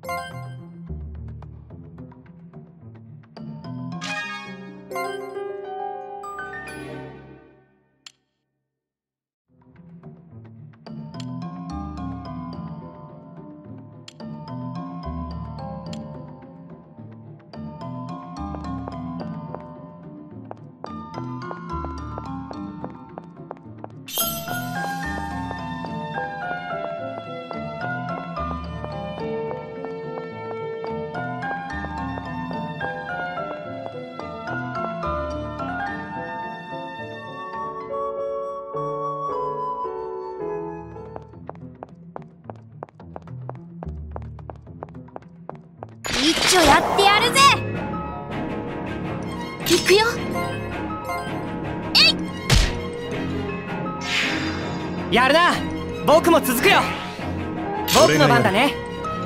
一丁やってやるぜ。行くよ。えい。 やるな。僕も続くよ。僕の番だね。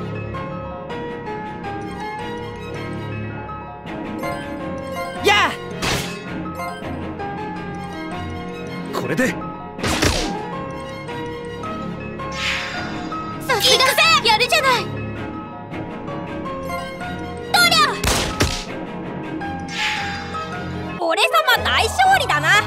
やあ。 これで。 さすがやるじゃない。俺様大勝利だな。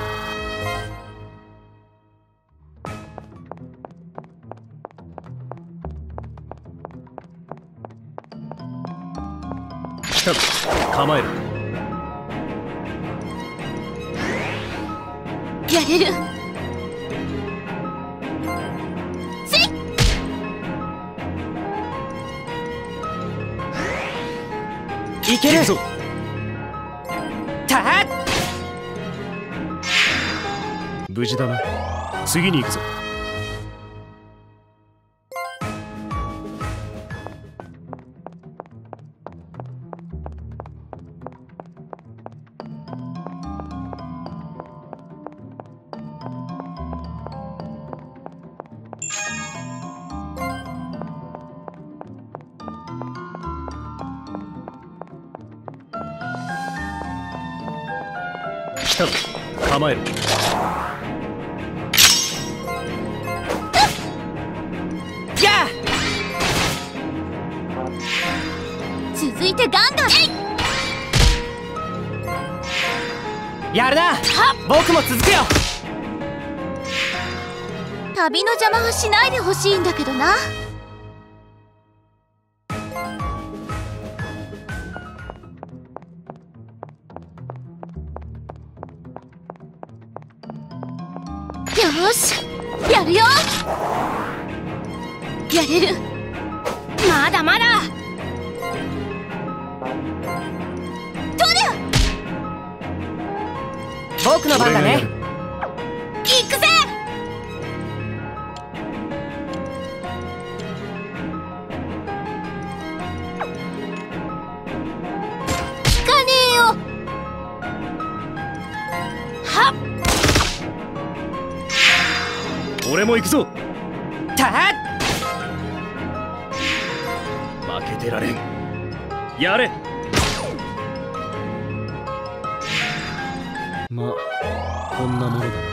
来たぞ。構える。 やれる。せい。 いけるぞ。たっ。 無事だな。次に行くぞ。来たぞ。構える。 続いてガンガン。 やるな。僕も続くよ。 旅の邪魔はしないでほしいんだけどな。よし、やるよ。やれる。まだまだ。 僕の番だね。 行くぜ。聞かねえよ。はっ。俺も行くぞ。 たっ。 負けてられん。やれ。まあこんなものだな。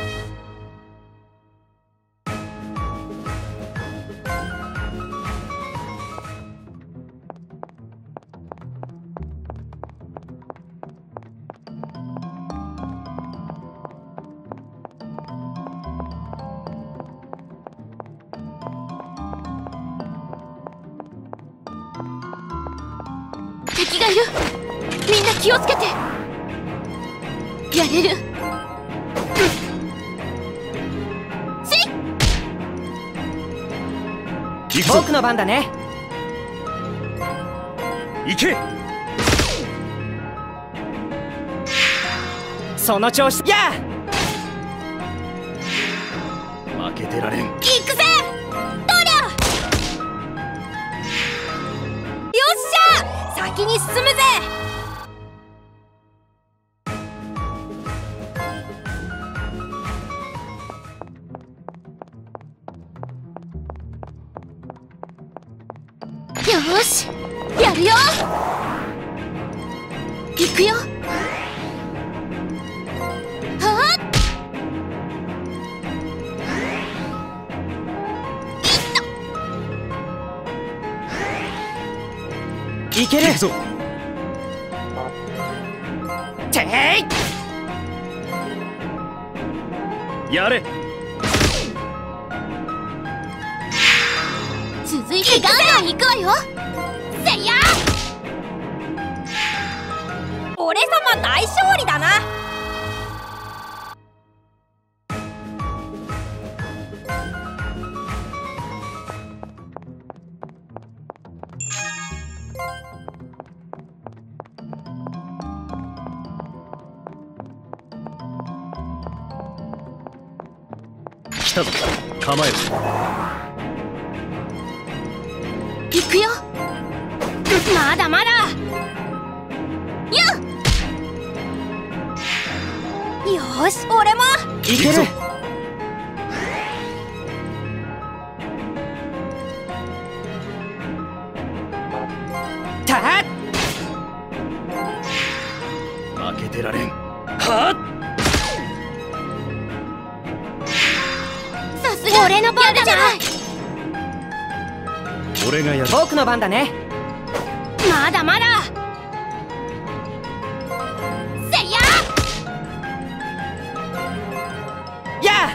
敵がいる。みんな気をつけて。やれる。 僕の番だね。 行け。 その調子。やあ。負けてられん。 行くぜ。どりゃ。よっしゃ。先に進むぜ。よし、やるよ。行くよ。はっ。いった。 いける行くぞ。 ていやれ。 続いてガンガン行くわよ。せいや、俺様大勝利だな。 来たぞ。構えろ。 行くよ。まだまだ。よし、俺も。 いける。たっ負けてられん。はさすが俺の番だな。 っ。俺がやる。 僕の番だね。 まだまだ。せいや、 やあ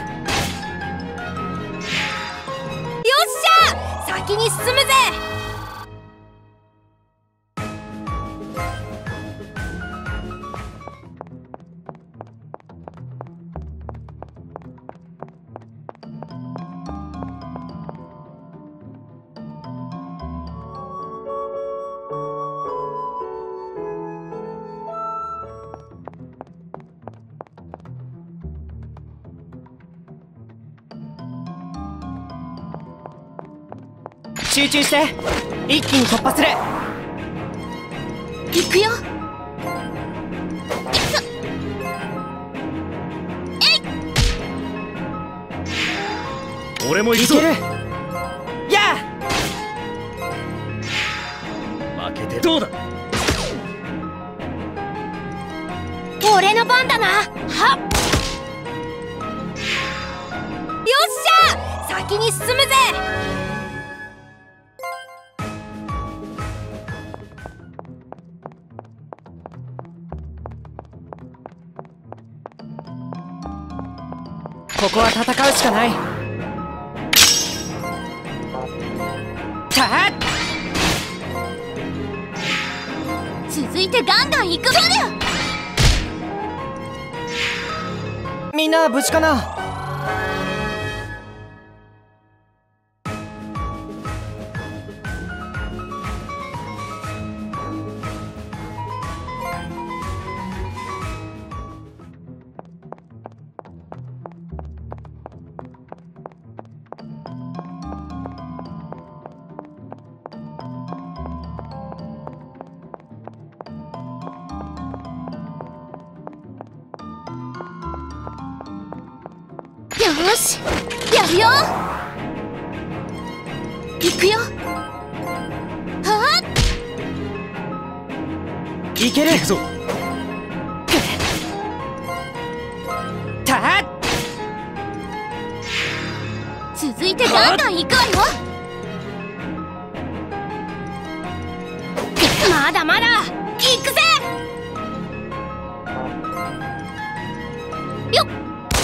よっしゃ、先に進むぜ。 集中して一気に突破する。 行くよ。 俺も行くぞ。 いける。やあ負けてどうだ。 俺の番だな。はっ、よっしゃ、先に進むぜ。 ここは戦うしかない。たっ続いてガンガン行くぞ。 みんな無事かな。 よし、やるよ。行くよ。はっ、 いける。 行くぞ。 たっ続いてガンガン行くわよ。まだまだ行くぜ。よっ、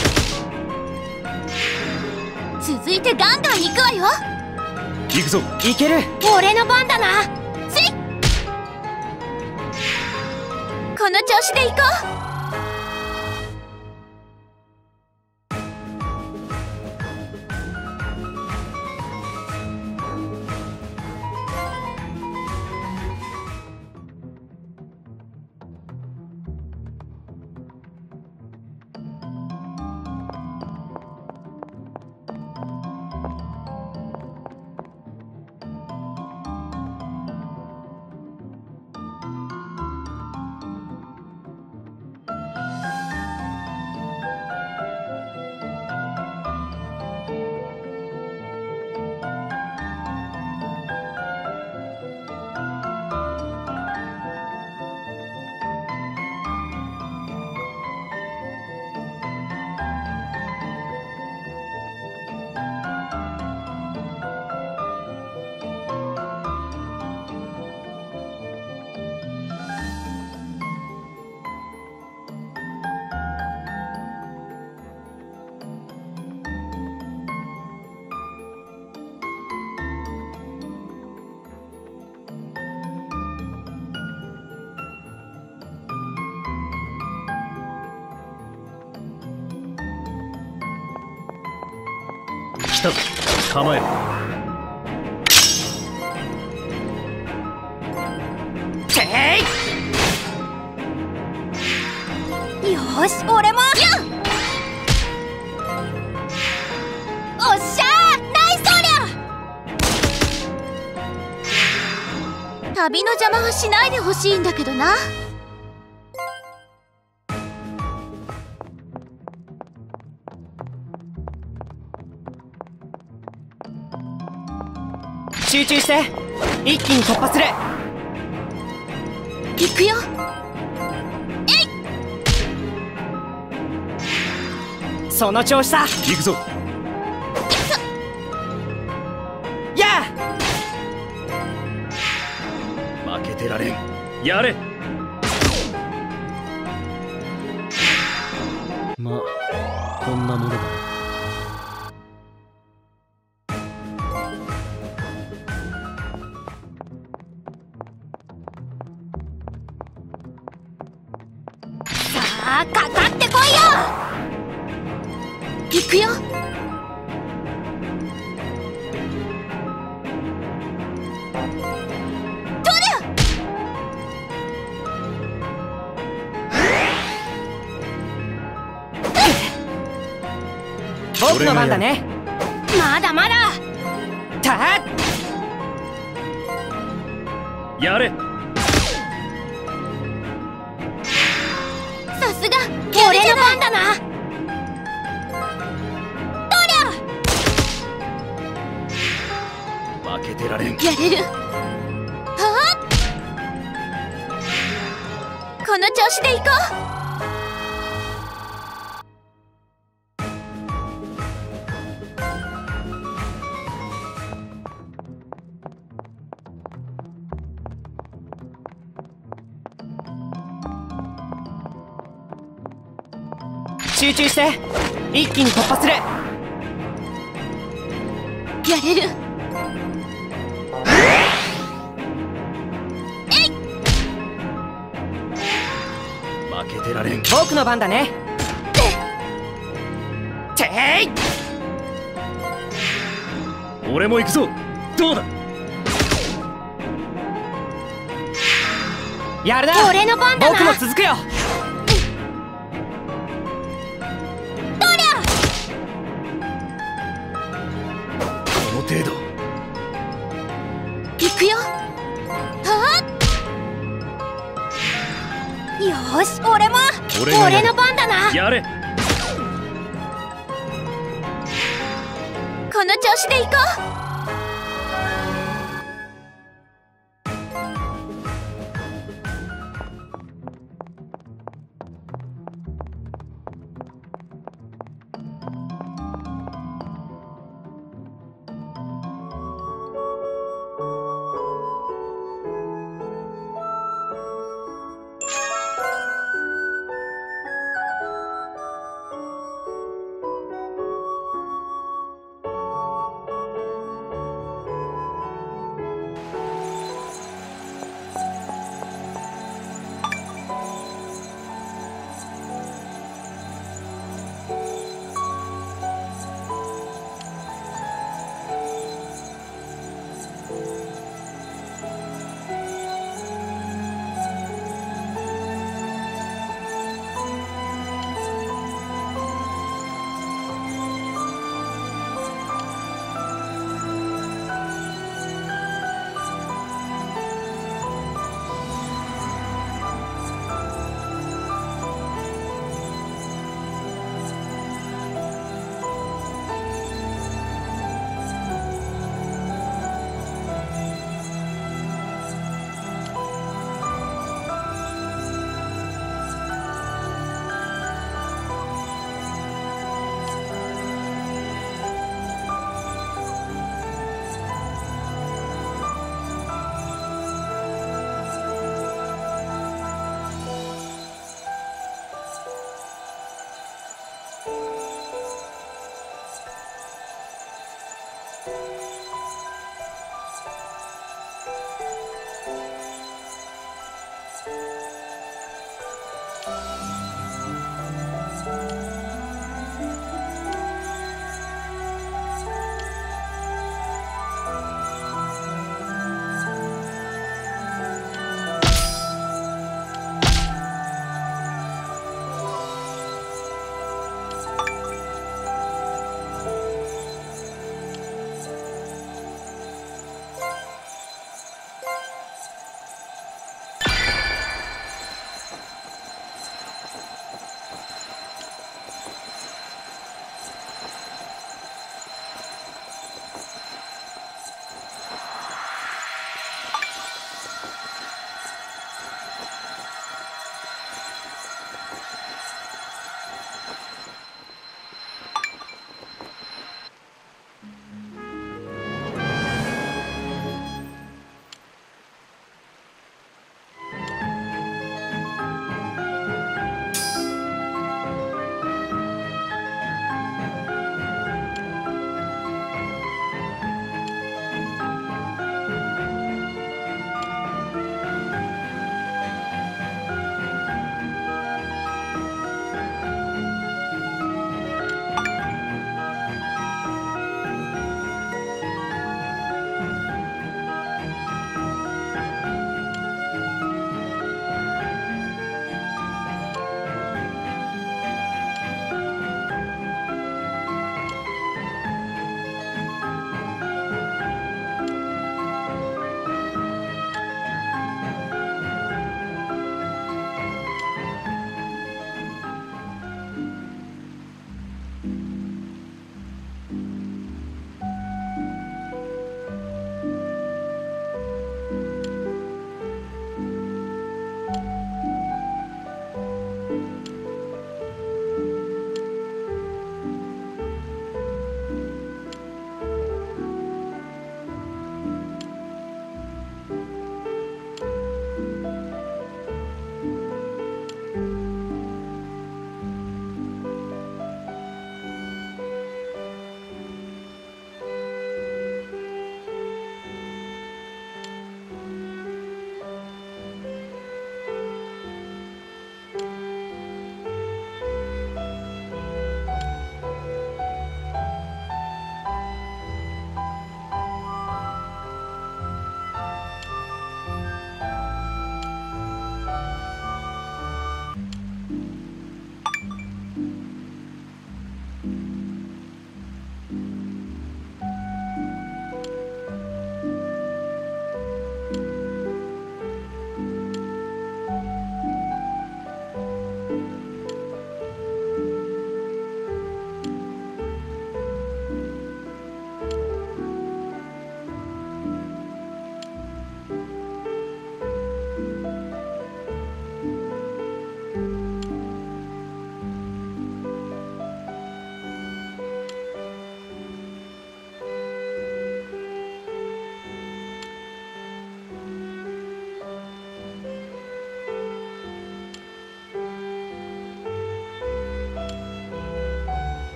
続いてガンガン行くわよ。 行くぞ。 いける。 俺の番だな。せい、この調子で行こう。 来たぞ。構えろ。 てい。 よーし、俺もおっしゃー、ナイスおりゃ。旅の邪魔はしないでほしいんだけどな。 集中して一気に突破する。 行くよ。 その調子だ。 行くぞ。 や負けてられん。やれ。まあこんなものだな。 さあ、かかってこいよ。行くよ。 僕の番だね。 まだまだ。 たっやれ。 さすが俺の番だな。 負けてられん。 やれる。はあ、この調子でいこう。 集中して一気に突破する。 やれる。 負けてられん。 僕の番だね。てい。 俺も行くぞ。どうだ。 やるな。 俺の番だな。 僕も続くよ。 この程度。 行くよ。はあ、よーし、俺も俺の番だな。 やれ。 この調子でいこう。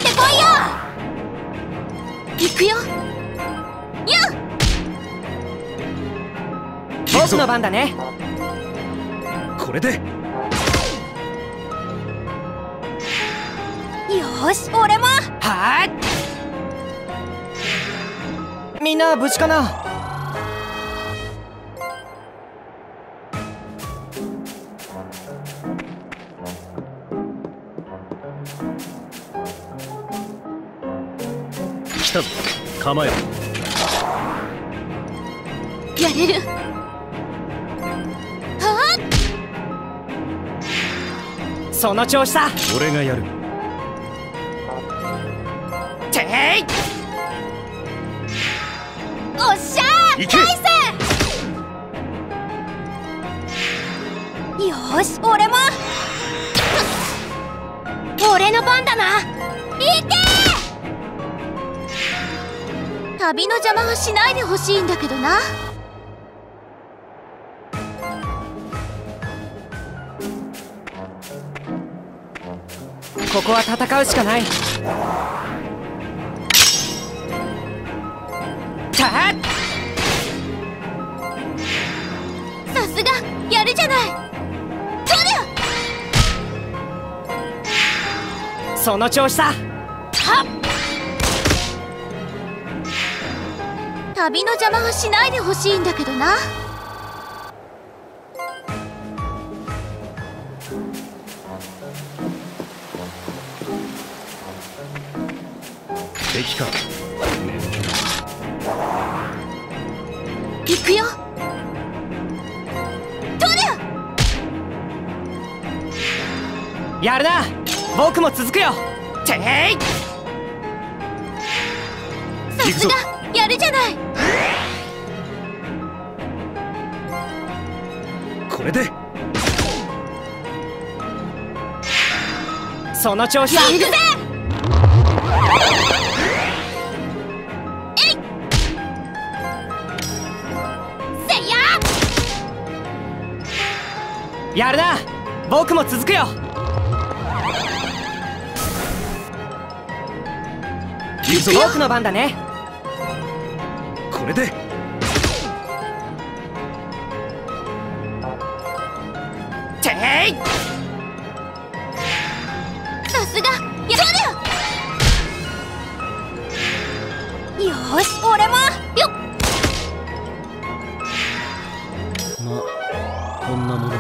ってこいよ。行くよ。やっ、 僕の番だね。 これでよーし、俺も。 はーい。みんな無事かな。 来たぞ。構えろ。 やれる。はあ、 その調子さ。 俺がやる。 てい。 おっしゃー、 行け。 ナイス。よーし、俺も。俺の番だな。行けー。旅の邪魔はしないでほしいんだけどな。 ここは戦うしかない。たっ、 さすがやるじゃない。とりゃ。 その調子さ。 はっ、旅の邪魔はしないでほしいんだけどな。 敵か。 行くよ。とりゃ。 やるな。僕も続くよ。てい。 さすがやるじゃない。 これでその調子さ。 行くぜ。えい。せいや。 やるな。僕も続くよ。 行くぞ。 僕の番だね。 これでてい。 さすがやる。よーし、俺も。よっ。 まあこんなものだ。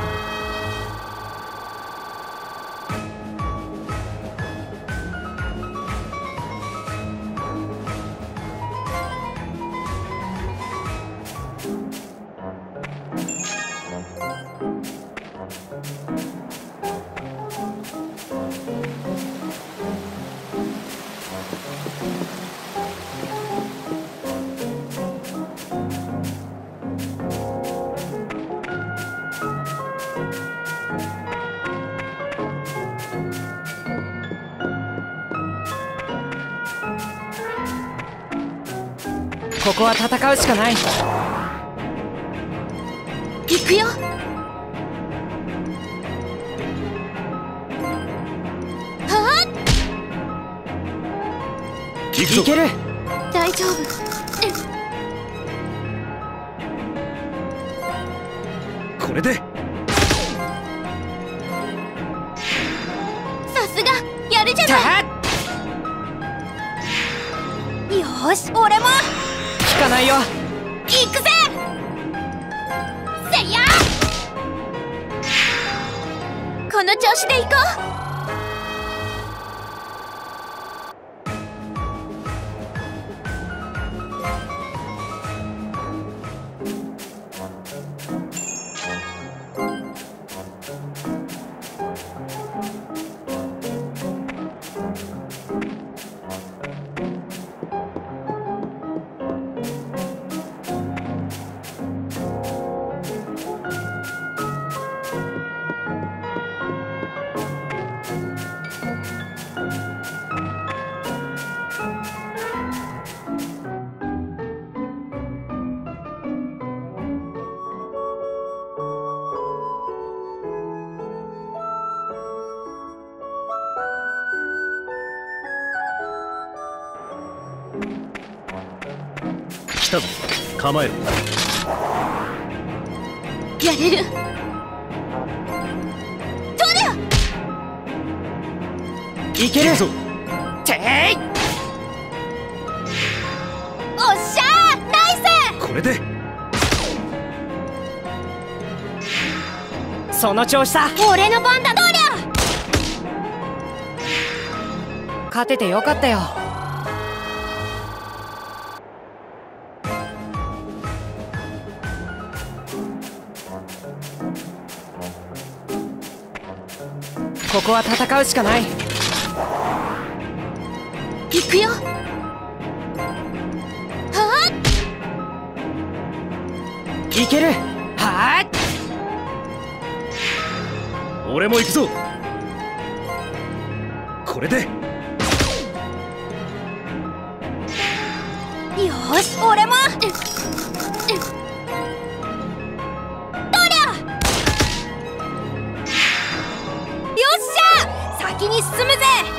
ここは戦うしかない。 行くよ。は行くぞ。 いける。 あ、大丈夫。 これでさすがやるじゃない。 たっ、 よーし、俺も。 効かないよ。 行くぜ。せいや。この調子で行こう。 たぞ。構えろ。 やれる。どうだ。 いけるぞ。 てい。 おっしゃー、ナイこれでその調子だ。 ス。俺の番だ。どりゃ。 勝ててよかったよ。ここは戦うしかない。 行くよ。はいける。はーい。 俺も行くぞ。これでよーし、俺も。どりゃ。よっしゃ、先に進むぜ。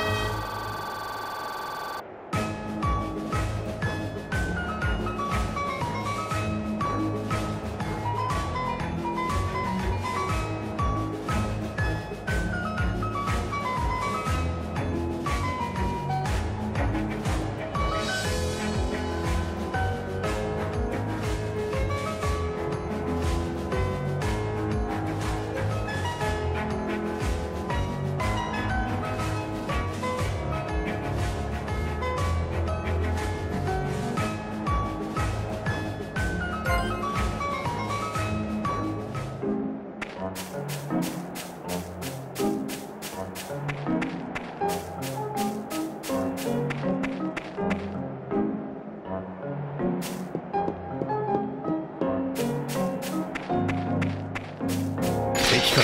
敵か。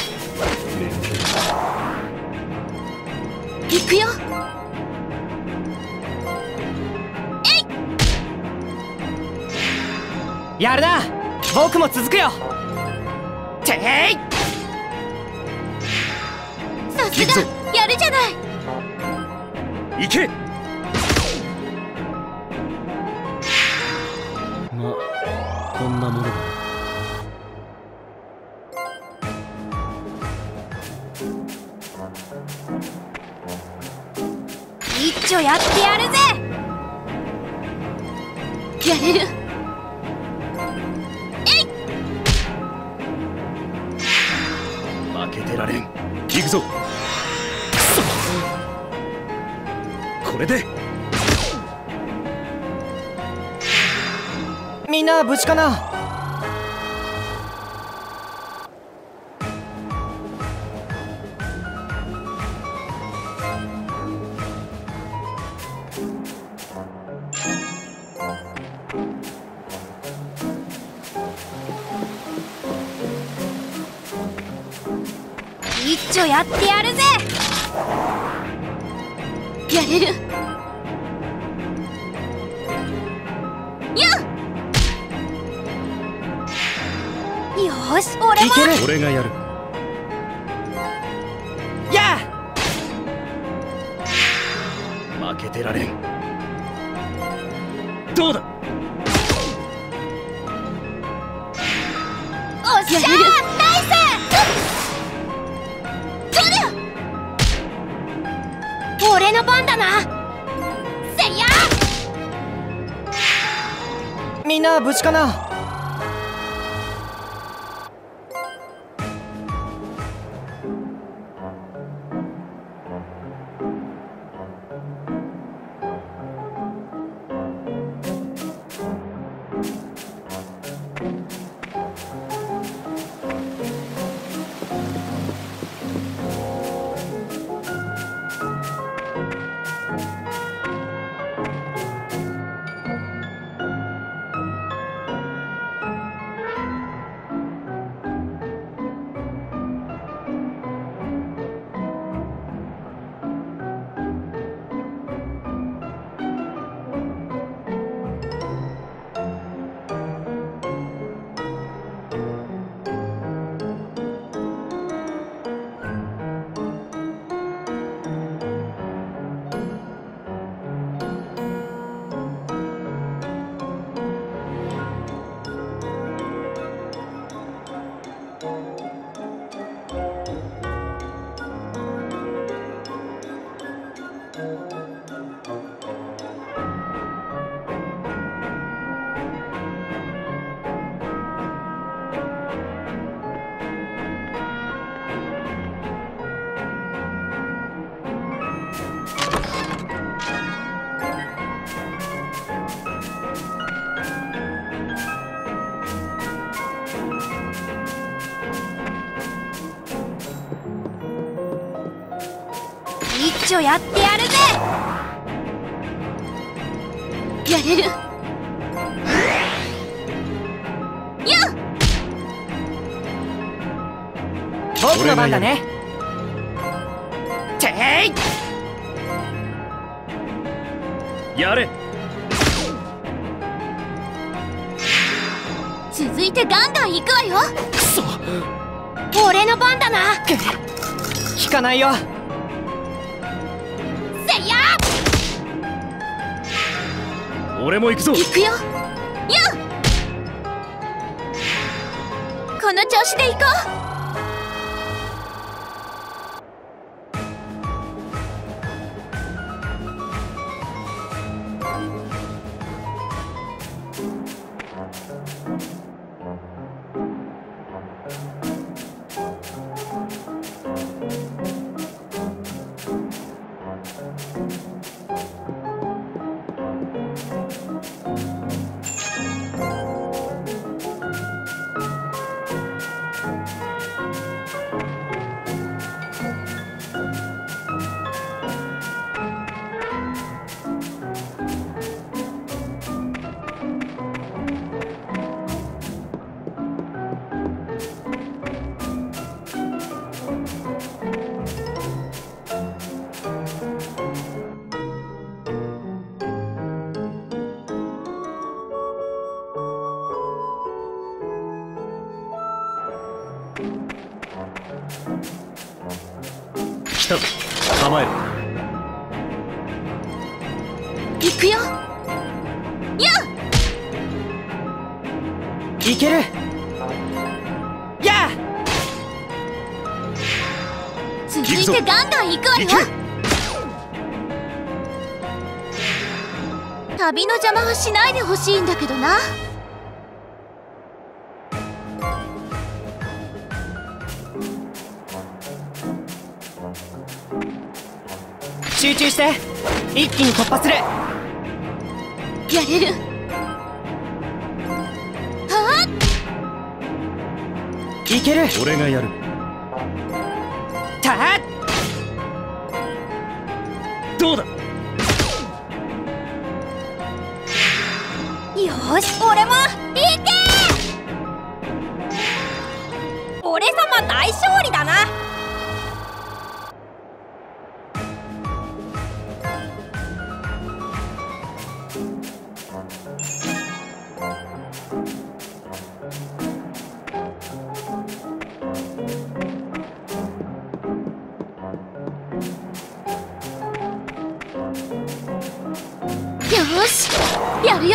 行くよ。 やるな。僕も続くよ。てい。 さすが、やるじゃない。 行け。ま、こんなものだ。 一丁やってやるぜ。やれる。 負けてられん。行くぞ。くそ。これでみんな無事かな。 一丁やってやるぜ。やれる。やん。よーし、俺も。 いける。 俺がやる。 や負けてられん。どうだ。 おっしゃー、ナイス。どりゃ。俺の番だな。せいや。 みんな無事かな。 ちょやってやるぜ。やれる。やっ、 僕の番だね。てい、 やれ。 続いてガンガン行くわよ。 くそ、 俺の番だな。 聞かないよ。 せいや、 俺も行くぞ。 行くよ。やっ、この調子で行こう。 来たぞ。構えろ。 行くよ。やっ、 いける。やあ、 続いてガンガン行くわよ。旅の邪魔はしないでほしいんだけどな。 集中して一気に突破する。 やれる。はっ、 いける。 俺がやる。 たっ、 どうだ。 よーし、俺も行け。俺様大勝利だな。よーし、やるよ。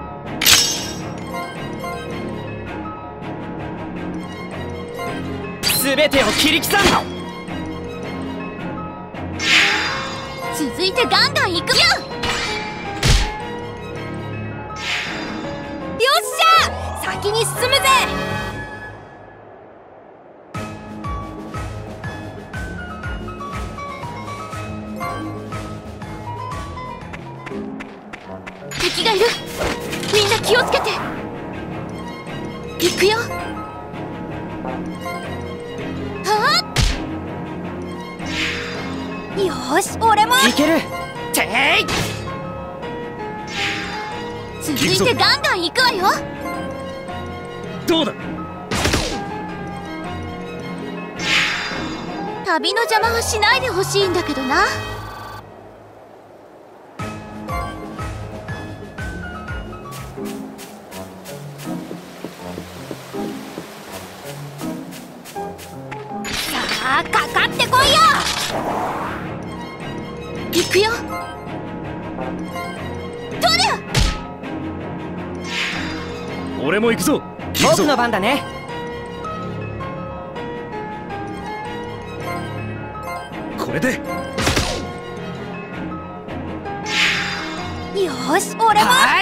すべてを切り刻む。 続いてガンガン行くよ。よっしゃ、先に進むぜ。敵がいる。みんな気をつけて。行くよ。はっ、よーし、俺も。 いける。てい、 続いてガンガン行くわよ。 どうだ。 旅の邪魔はしないでほしいんだけどな。さあ、かかってこいよ。行くよ。とりゃ、 俺も行くぞ。行くぞ。 僕の番だね。 これで。 よーし、俺も。 はっ、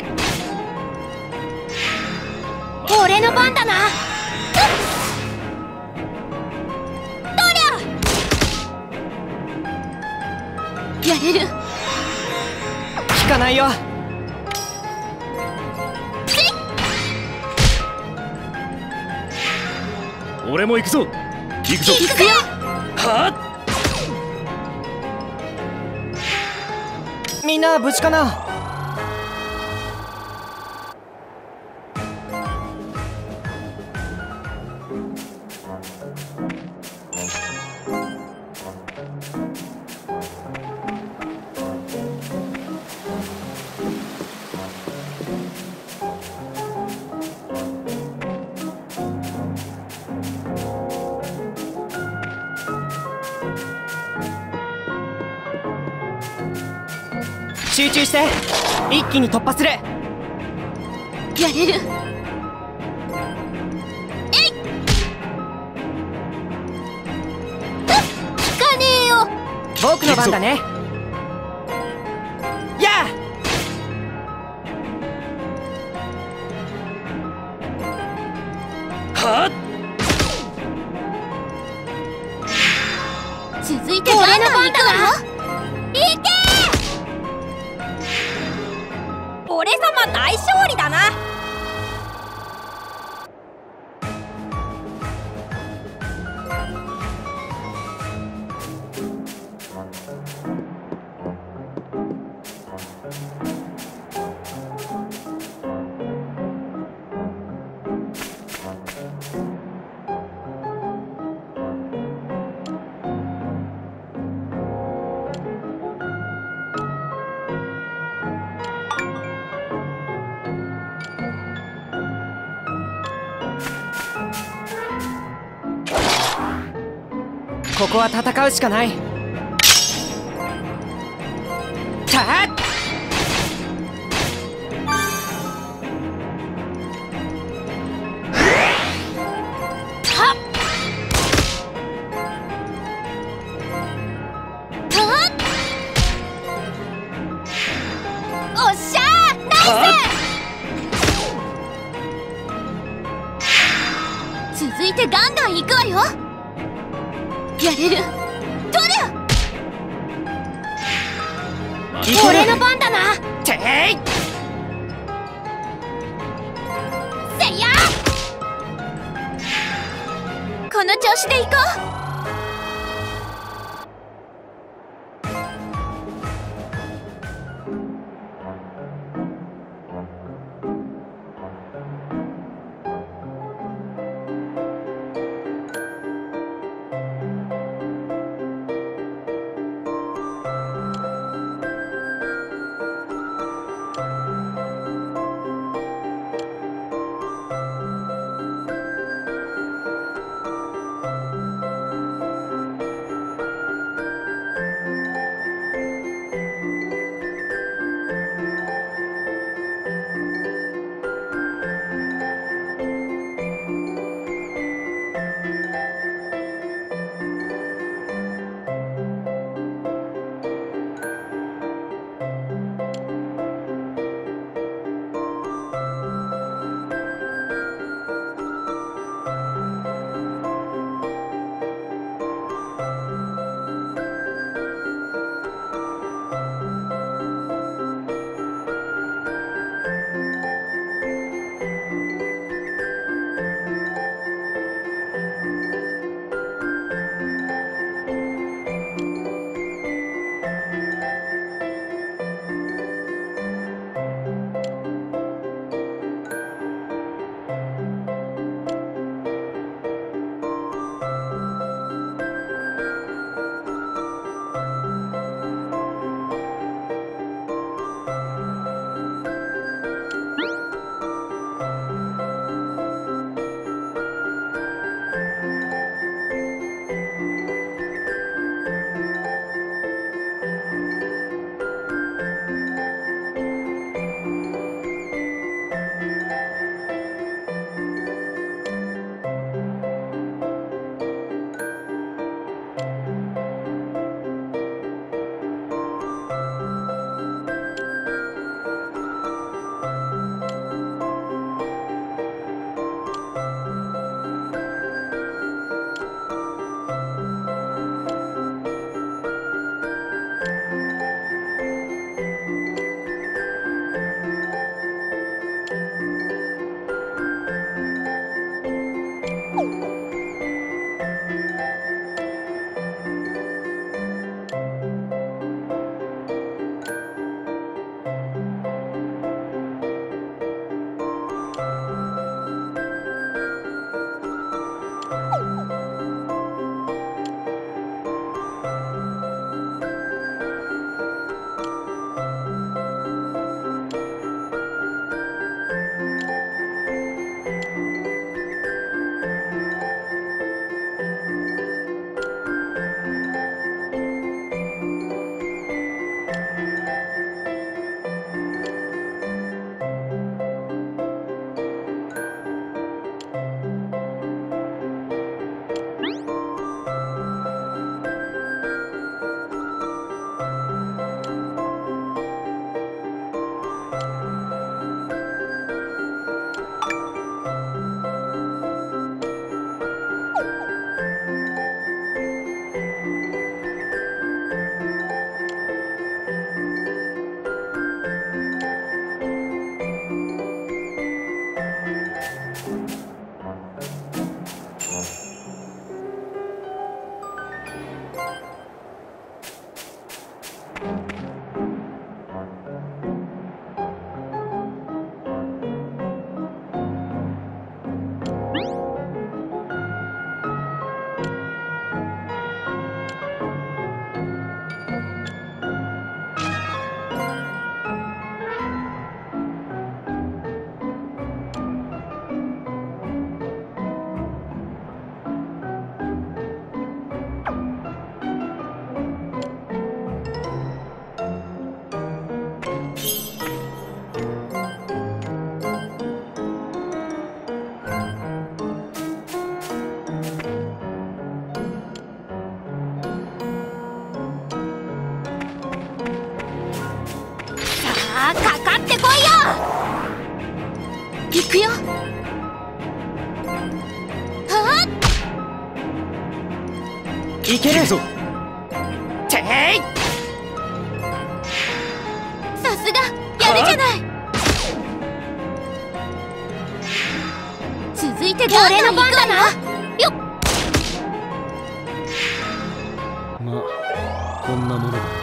俺の番だな。とりゃ、やれる。 聞かないよ。 俺も行くぞ。行くぞ。 行くよ。 はっ。 みんな無事かな。集中して一気に突破する。 やれる。えいっ、聞かねえよ。 僕の番だね。やあ、 は続いて俺の番だな。行け。俺様大勝利だな。 ここは戦うしかない。たっ、 おっしゃー、ナイス。続いてガンガン行くわよ。やれる。とりゃ、俺の番だな。 てい、 せいや、この調子で行こう。 さあかかってこいよ。行くよ。はっいけるぞ。てい、 さすがやるじゃない。続いて誰の番だな。よっ。 まあこんなものだ。